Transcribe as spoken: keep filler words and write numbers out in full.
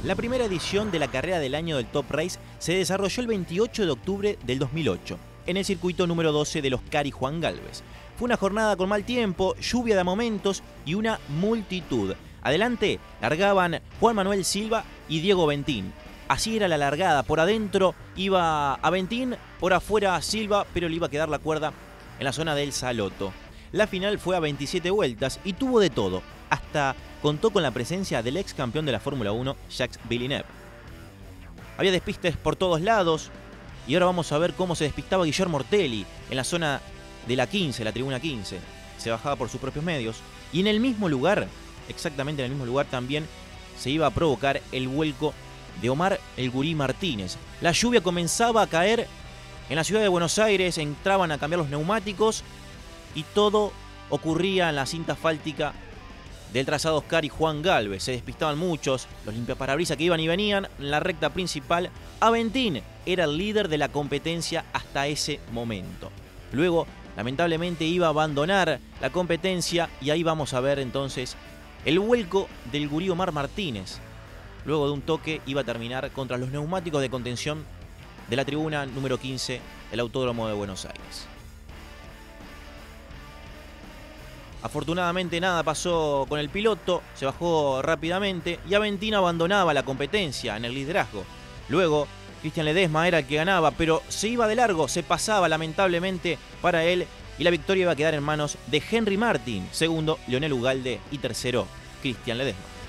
La primera edición de la carrera del año del Top Race se desarrolló el veintiocho de octubre del dos mil ocho, en el circuito número doce de los Cari Juan Galvez. Fue una jornada con mal tiempo, lluvia de momentos y una multitud. Adelante largaban Juan Manuel Silva y Diego Ventín. Así era la largada, por adentro iba Aventín, por afuera Silva, pero le iba a quedar la cuerda en la zona del Saloto. La final fue a veintisiete vueltas y tuvo de todo, hasta contó con la presencia del ex campeón de la Fórmula uno, Jacques Villeneuve. Había despistes por todos lados y ahora vamos a ver cómo se despistaba Guillermo Ortelli en la zona de la quince, la tribuna quince. Se bajaba por sus propios medios y en el mismo lugar, exactamente en el mismo lugar también, se iba a provocar el vuelco de Omar El Gurí Martínez. La lluvia comenzaba a caer en la ciudad de Buenos Aires, entraban a cambiar los neumáticos y todo ocurría en la cinta asfáltica del trazado Oscar y Juan Galvez. Se despistaban muchos, los limpiaparabrisas que iban y venían. En la recta principal, Aventín era el líder de la competencia hasta ese momento. Luego, lamentablemente, iba a abandonar la competencia y ahí vamos a ver entonces el vuelco del Gurí Omar Martínez. Luego de un toque iba a terminar contra los neumáticos de contención de la tribuna número quince del Autódromo de Buenos Aires. Afortunadamente nada pasó con el piloto, se bajó rápidamente y Aventín abandonaba la competencia en el liderazgo. Luego, Cristian Ledesma era el que ganaba, pero se iba de largo, se pasaba lamentablemente para él y la victoria iba a quedar en manos de Henry Martin, segundo Leonel Ugalde y tercero Cristian Ledesma.